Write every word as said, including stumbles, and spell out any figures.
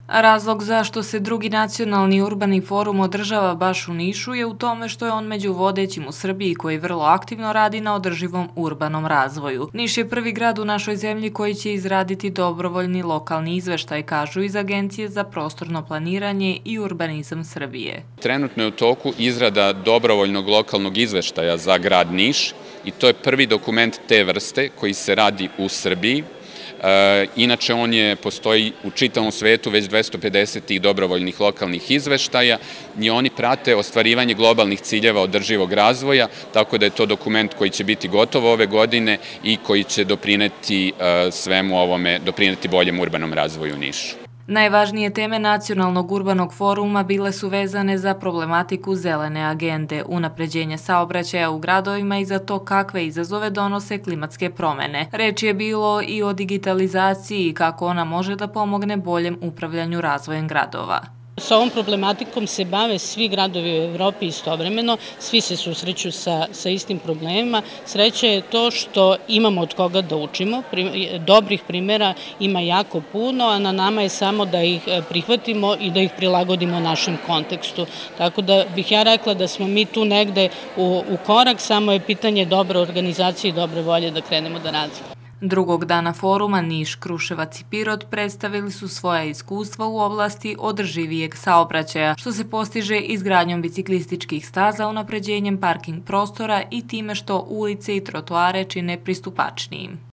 Razlog zašto se drugi nacionalni urbani forum održava baš u Nišu je u tome što je on među vodećim u Srbiji koji vrlo aktivno radi na održivom urbanom razvoju. Niš je prvi grad u našoj zemlji koji će izraditi dobrovoljni lokalni izveštaj, kažu iz Agencije za prostorno planiranje i urbanizam Srbije. Trenutno je u toku izrada dobrovoljnog lokalnog izveštaja za grad Niš i to je prvi dokument te vrste koji se radi u Srbiji. Inače, on je, postoji u čitavom svetu već dvesta pedeset tih dobrovoljnih lokalnih izveštaja i oni prate ostvarivanje globalnih ciljeva održivog razvoja, tako da je to dokument koji će biti gotov ove godine i koji će doprineti svemu ovome, doprineti boljem urbanom razvoju u Nišu. Najvažnije teme Nacionalnog urbanog foruma bile su vezane za problematiku zelene agende, unapređenje saobraćaja u gradovima i za to kakve izazove donose klimatske promene. Reč je bilo i o digitalizaciji i kako ona može da pomogne boljem upravljanju razvojem gradova. Sa ovom problematikom se bave svi gradovi u Evropi istovremeno, svi se susreću sa, sa istim problemima. Sreća je to što imamo od koga da učimo, dobrih primjera ima jako puno, a na nama je samo da ih prihvatimo i da ih prilagodimo našem kontekstu. Tako da bih ja rekla da smo mi tu negde u, u korak, samo je pitanje dobre organizacije i dobre volje da krenemo da radimo. Drugog dana foruma Niš, Kruševac i Pirot predstavili su svoja iskustva u oblasti održivijeg saobraćaja, što se postiže izgradnjom biciklističkih staza, unapređenjem parking prostora i time što ulice i trotoare čine pristupačnijim.